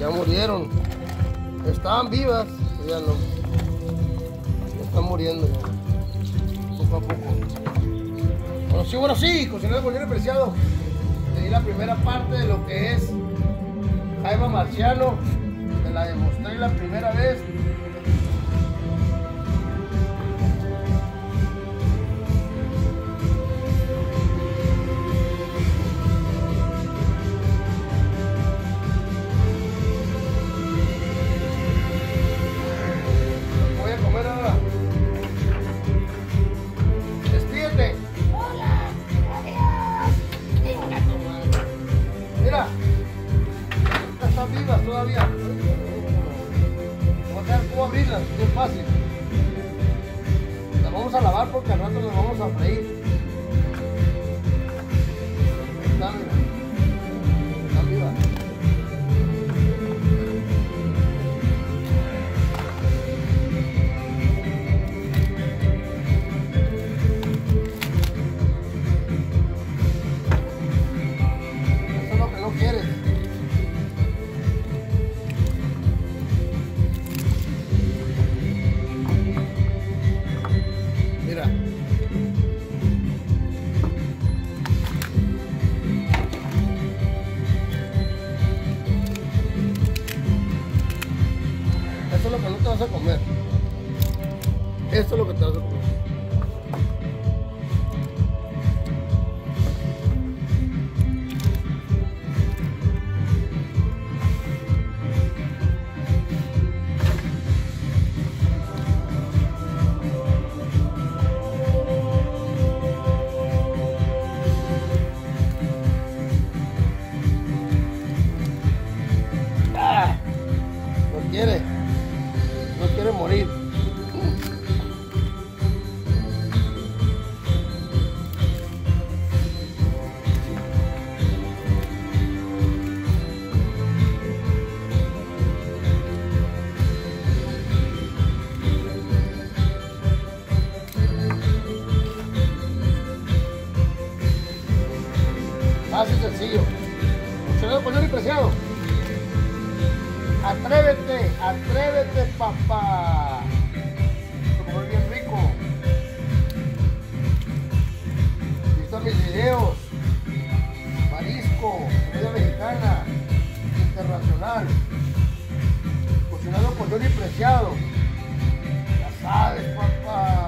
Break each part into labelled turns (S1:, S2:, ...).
S1: Ya murieron. Estaban vivas, ya no. Ya están muriendo ya. Poco a poco. Bueno, sí, cocinero Bolívar Preciado. Te di la primera parte de lo que es jaiba marciano. Te la demostré la primera vez. Voy a comer ahora. Despídete.
S2: Hola, adiós. Venga tu madre.
S1: Mira, estas están vivas todavía. Vamos a ver cómo abrirlas, es fácil. Las vamos a lavar porque al rato las vamos a freír. Ahí está, mira. Están vivas. Eso es lo que no quieres. Mira. Eso es lo que no te vas a comer. Esto es lo que te vas a comer. ¡Ah! No quiere morir. Así sencillo. Cocinero Bolívar Preciado. Atrévete, atrévete, papá. Como es bien rico. Vista mis videos. Marisco, comida mexicana, internacional. Cocinado Bolívar Preciado. Ya sabes, papá.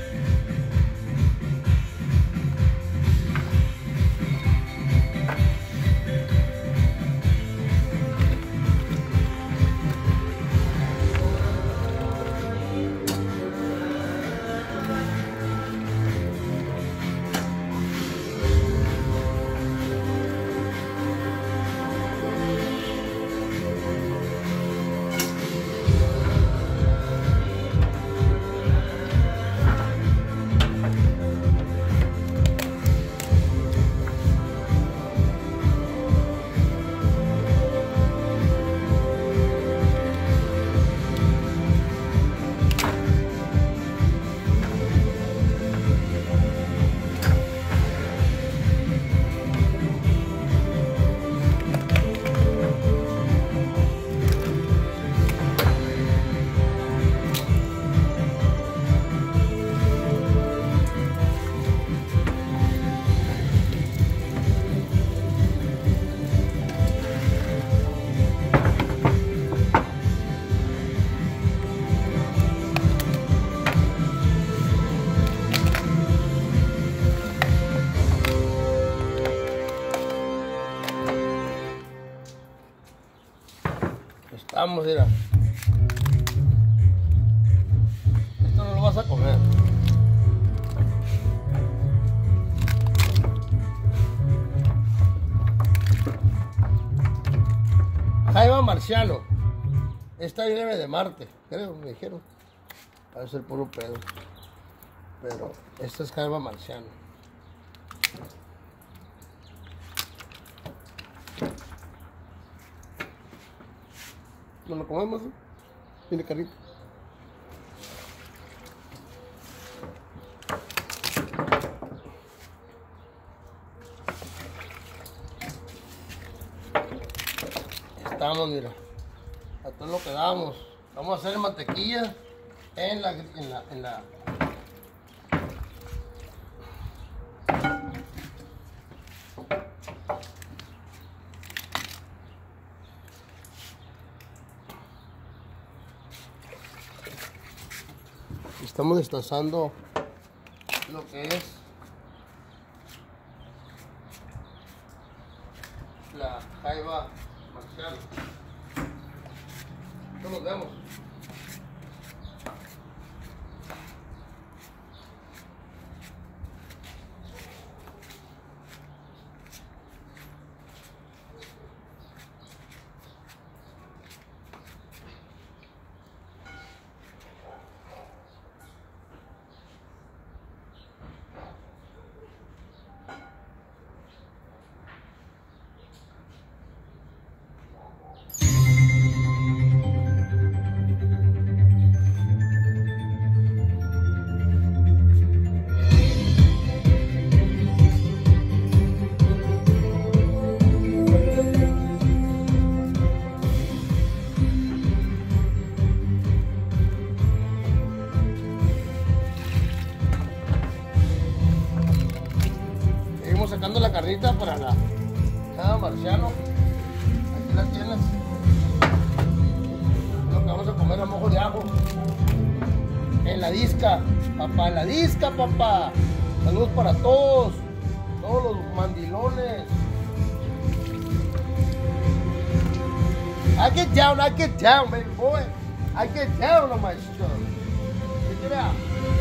S1: Estamos, mira. Esto no lo vas a comer. Jaiba marciano. Esta viene de Marte, creo, me dijeron. Va a ser puro pedo. Pero esta es jaiba marciano. ¿No lo comemos? Tiene carrito. Estamos, mira. Esto es lo que damos. Vamos a hacer mantequilla en la Estamos destazando lo que es la jaiba marcial. Nos vemos. Sacando la carnita para la jaiba marciano. Aquí la tienes. Lo que vamos a comer a mojo de ajo. En la disca, papá, en la disca, papá. Saludos para todos los mandilones. I get down, baby boy. I get down on my stuff. Check it out.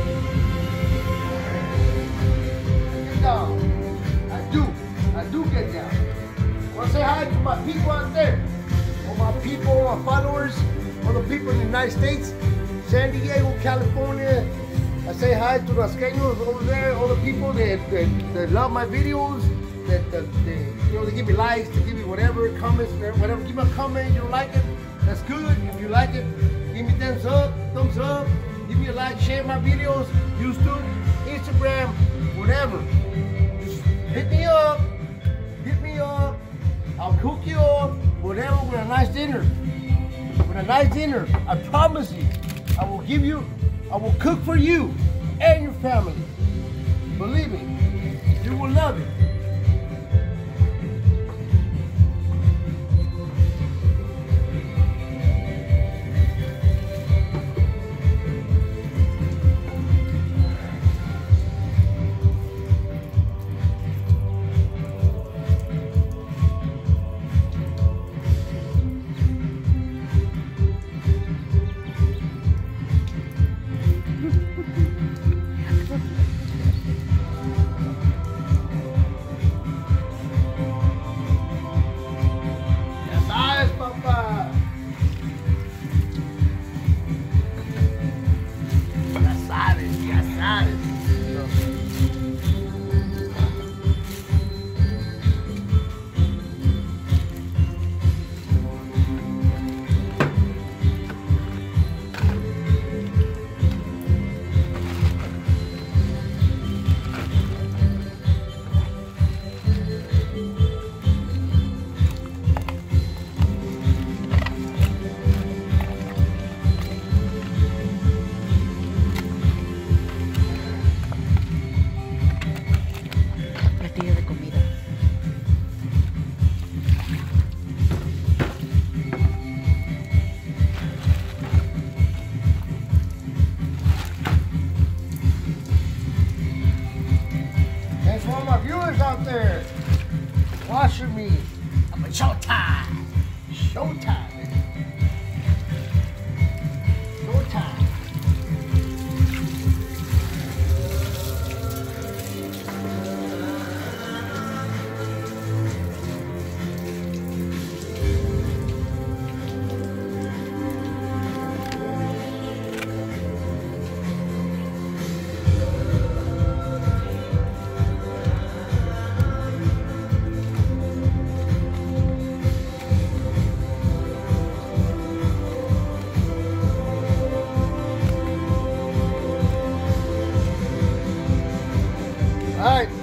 S1: Get down. I do get down. I want to say hi to my people out there. All my people, all my followers, all the people in the United States, San Diego, California. I say hi to los Rasqueños over there, all the people that love my videos, that they give me likes, they give me whatever, comments, whatever. Give me a comment, you don't like it, that's good. If you like it, give me thumbs up, give me a like, share my videos, YouTube, Instagram, whatever. Hit me up, I'll cook you up, whatever, with a nice dinner. With a nice dinner, I promise you, I will cook for you and your family. Believe me, you will love it. Out there watching me. I'm a showtime. Showtime, baby. Showtime. All right.